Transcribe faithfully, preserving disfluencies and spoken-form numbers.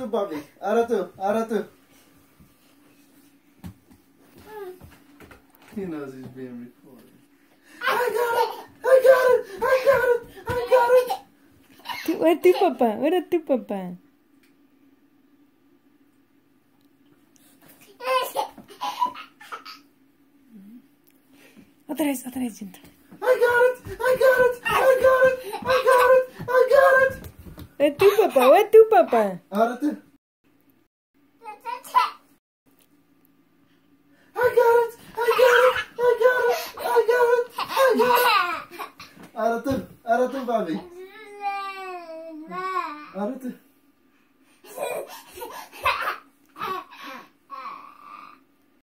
Bobby. Ahora tú. Ahora tú. He knows he's being recorded. I got it! I got it! I got it! I got it! Ahora tú, papá. Ahora tú, papá. Otra vez, otra vez, Jinto. I got it! I got it! I got it! I got it! I got it! Ahora tú, papá. Ahora tú, papá. Ahora tú. I got it! I got it! I got it! I got it! I got it! Ahora tú. Ahora tú, Bobby. Ahora tú.